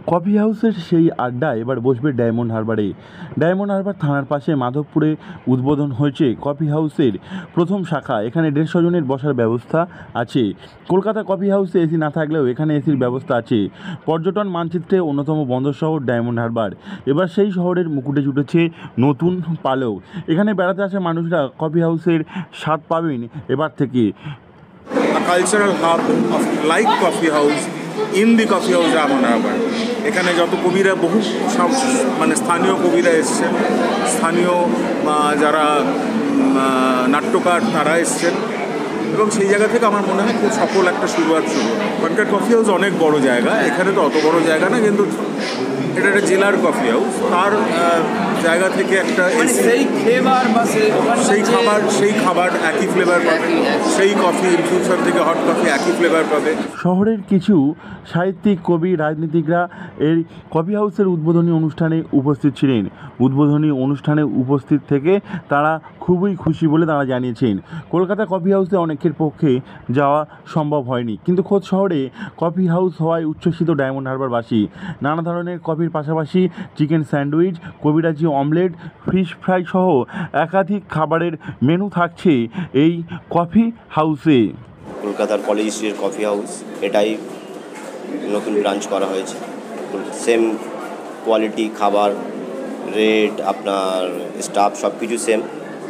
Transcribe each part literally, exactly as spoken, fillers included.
Coffee হাউসের সেই আড্ডা এবার বসবে ডায়মন্ড হারবারে। ডায়মন্ড হারবার থানার পাশে মাধবপুরে উদ্বোধন হয়েছে কফি হাউসের প্রথম শাখা। এখানে দেড়শো জনের বসার ব্যবস্থা আছে। কলকাতা কফি হাউসে এসি না থাকলেও এখানে এসির ব্যবস্থা আছে। পর্যটন মানচিত্রে অন্যতম বন্দর শহর ডায়মন্ড হারবার। এবার সেই শহরের মুকুটে জুটেছে নতুন পালক। এখানে বেড়াতে আসা মানুষরা কফি হাউসের স্বাদ পাবেন এবার থেকে। A cultural hub of like coffee house in the coffee house Diamond Harbour. এখানে যত কবিরা বহু সব মানে স্থানীয় কবিরা এসছেন, স্থানীয় যারা নাট্যকার তারা এসছেন, এবং সেই জায়গা থেকে আমার মনে হয় খুব সফল একটা শুরুয়াত শুরু। ওখানকার কফি হাউস অনেক বড় জায়গা, এখানে তো অত বড় জায়গা না, কিন্তু এটা একটা জেলার কফি হাউস। তার জায়গা থেকে একটা সেই ফ্লেভার বা সেই খাবার সেই খাবার একই ফ্লেভার পাবে, সেই কফি ইনফিউশন থেকে হট কফি একই ফ্লেভার পাবে। শহরের কিছু সাহিত্যিক, কবি, রাজনীতিকরা এই কফি হাউসের উদ্বোধনী অনুষ্ঠানে উপস্থিত ছিলেন। উদ্বোধনী অনুষ্ঠানে উপস্থিত থেকে তারা খুবই খুশি বলে তারা জানিয়েছেন। কলকাতা কফি হাউসে অনেকের পক্ষে যাওয়া সম্ভব হয়নি, কিন্তু খোদ শহরে কফি হাউস হওয়ায় উচ্ছ্বসিত ডায়মন্ড হারবারবাসী। নানা ধরনের কফির পাশাপাশি চিকেন স্যান্ডউইচ, কবিরাজি অমলেট, ফিশ ফ্রাই সহ একাধিক খাবারের মেনু থাকছে এই কফি হাউসে। কলকাতার কলেজ স্ট্রিটের কফি হাউস, এটাই নতুন ব্রাঞ্চ করা হয়েছে। সেম কোয়ালিটি খাবার, রেট, আপনার স্টাফ সব কিছু সেম।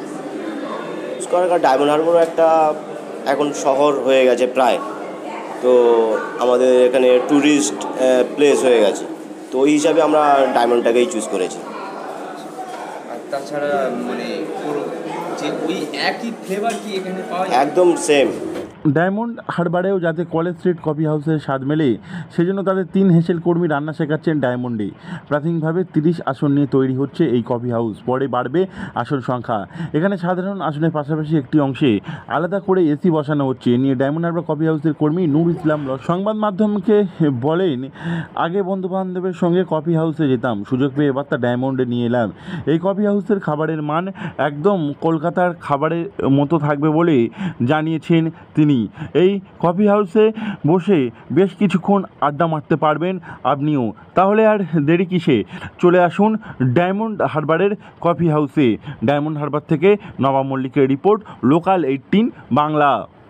ডায়মন্ড হারবারও একটা এখন শহর হয়ে গেছে প্রায়, তো আমাদের এখানে ট্যুরিস্ট প্লেস হয়ে গেছে, তো ওই হিসাবে আমরা ডায়মন্ডটাকেই চুজ করেছি। আর তাছাড়া মানে যে ওই একই ফ্লেভার কি এখানে পাওয়া যায়? একদম সেম। ডায়মন্ড হারবারেও যাতে কলেজ স্ট্রিট কফি হাউসের স্বাদ মেলে, সেজন্য তাদের তিন হেসেল কর্মী রান্না শেখাচ্ছেন ডায়মন্ডে। প্রাথমিকভাবে তিরিশ আসন নিয়ে তৈরি হচ্ছে এই কফি হাউস, পরে বাড়বে আসন সংখ্যা। এখানে সাধারণ আসনের পাশাপাশি একটি অংশে আলাদা করে এসি বসানো হচ্ছে। এ নিয়ে ডায়মন্ড হারবার কফি হাউসের কর্মী নূর ইসলাম সংবাদ মাধ্যমকে বলেন, আগে বন্ধুবান্ধবের সঙ্গে কফি হাউসে যেতাম, সুযোগ পেয়ে এবার তা ডায়মন্ডে নিয়ে এলাম। এই কফি হাউসের খাবারের মান একদম কলকাতার খাবারের মতো থাকবে বলে জানিয়েছেন তিনি। এই কফি হাউসে বসে বেশ কিছুক্ষণ আড্ডা মারতে পারবেন আপনিও। তাহলে আর দেরি কিসে, চলে আসুন ডায়মন্ড হারবারের কফি হাউসে। ডায়মন্ড হারবার থেকে নবাব মল্লিকের রিপোর্ট, লোকাল এইটিন বাংলা।